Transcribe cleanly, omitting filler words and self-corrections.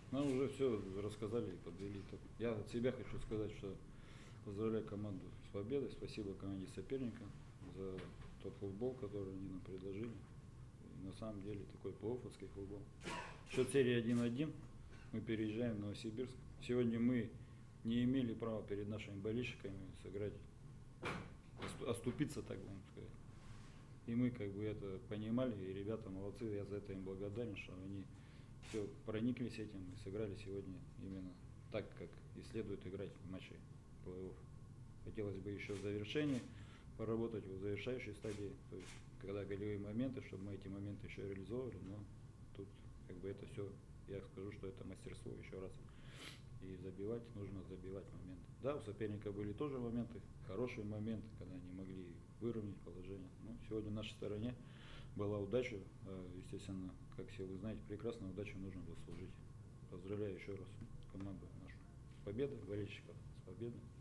Ну, уже все рассказали и подвели итог. Я от себя хочу сказать, что поздравляю команду с победой. Спасибо команде соперника за тот футбол, который они нам предложили. И на самом деле такой плофовский футбол. Счет серии 1-1. Мы переезжаем в Новосибирск. Сегодня мы не имели права перед нашими болельщиками сыграть, оступиться, так будем сказать. И мы как бы это понимали, и ребята молодцы, я за это им благодарен, что они все прониклись этим и сыграли сегодня именно так, как и следует играть в матче плей-офф. Хотелось бы еще в завершении поработать в завершающей стадии, то есть когда голевые моменты, чтобы мы эти моменты еще реализовывали, но тут как бы это все, я скажу, что это мастерство еще раз. И забивать, нужно забивать моменты. Да, у соперника были тоже моменты, хорошие моменты, когда они могли выровнять положение. Но сегодня в нашей стороне была удача. Естественно, как все вы знаете, прекрасную удачу нужно заслужить. Поздравляю еще раз команду нашу с победой, болельщиков с победой.